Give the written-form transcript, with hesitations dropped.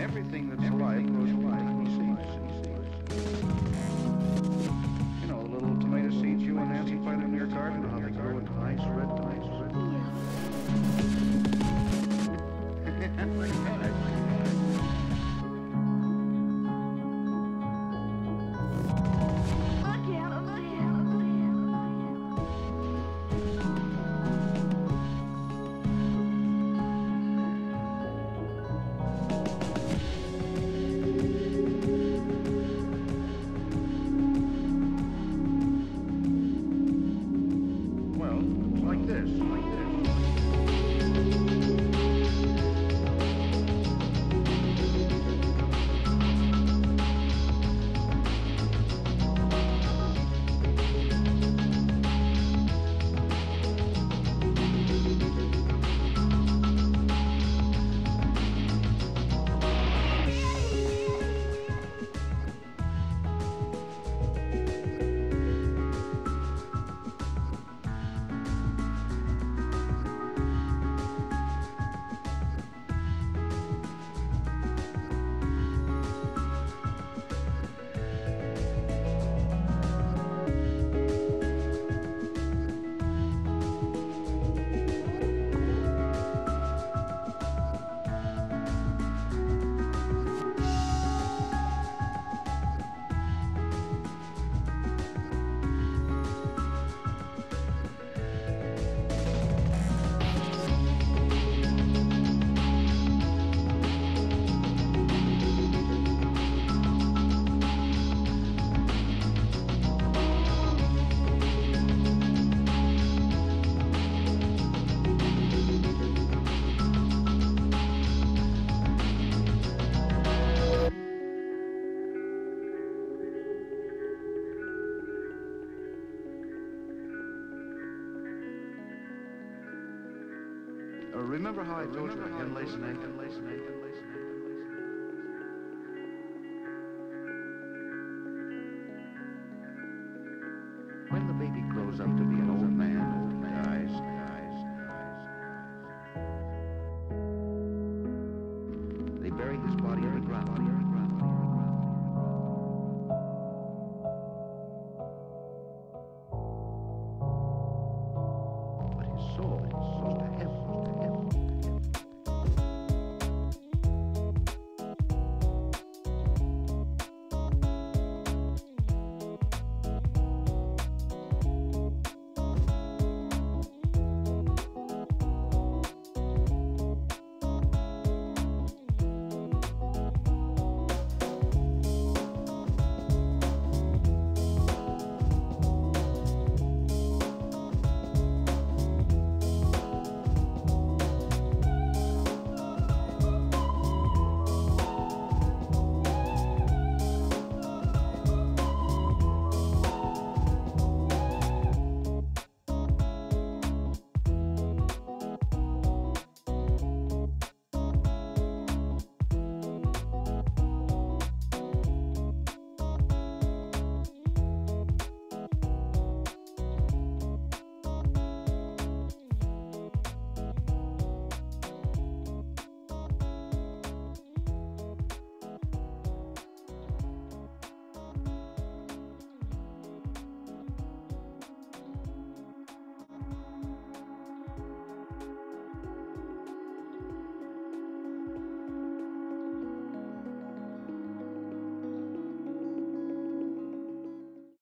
everything that's alive grows alive in seeds. You know, the little tomato seeds you and Nancy planted in your garden, how they grow into nice red tomatoes. Like that. Remember how I told you I can lace an egg? When the baby grows up to be an old man, dies, they bury his body in the ground. But his soul